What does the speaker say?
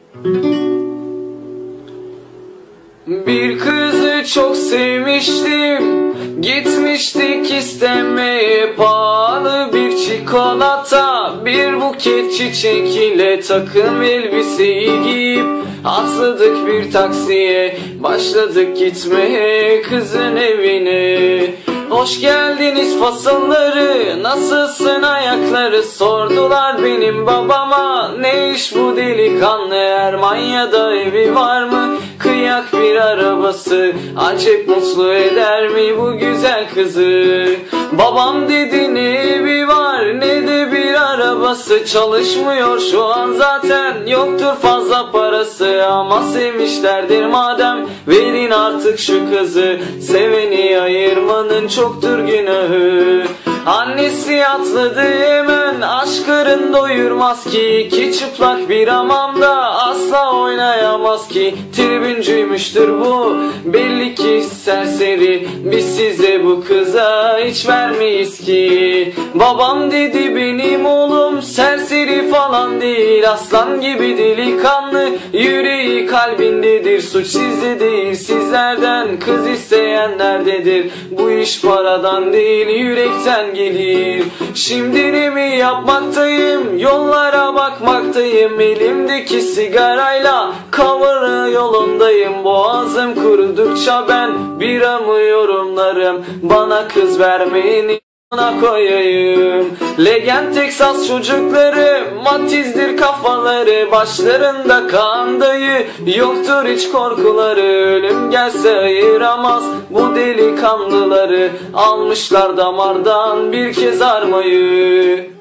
Bir kızı çok sevmiştim, gitmiştik istemeye, pahalı bir çikolata, bir buket çiçek ile takım elbiseyi giyip atladık bir taksiye, başladık gitmeye kızın evine. Hoş geldiniz fasılları, nasılsın ayakları, sordular benim babama. Ne iş bu delikanlı, Ermanya'da evi var mı, kıyak bir arabası, acep mutlu eder mi bu güzel kızı? Babam dedi ne evi var ne de bir arabası, çalışmıyor şu an zaten, yoktur fazla parası, ama sevmişlerdir madem, verin artık şu kızı, seveni ayırmanın çoktur günahı. Annesi atladı hemen, aşk karın doyurmaz ki, iki çıplak bir hamamda asla oynayamaz ki. Tribüncüymüştür bu, belli ki serseri, biz size bu kıza hiç vermeyiz ki. Babam dedi benim oğlum serseri falan değil, aslan gibi delikanlı, yüreği kalbindedir, suç sizde değil sizlerden, kız isteyenlerdedir, bu iş paradan değil yürekten gelir. Şimdi ne mi yapmaktayım, yollara bakmaktayım, elimdeki sigarayla Kavara yolundayım, boğazım kurudukça ben biramı yorumlarım, bana kız vermeyin ona koyayım. Legend Texas çocukları, matizdir kafaları, başlarında kan dayı, yoktur hiç korkuları, ölüm gelse ayıramaz bu delikanlıları, almışlar damardan bir kez armayı.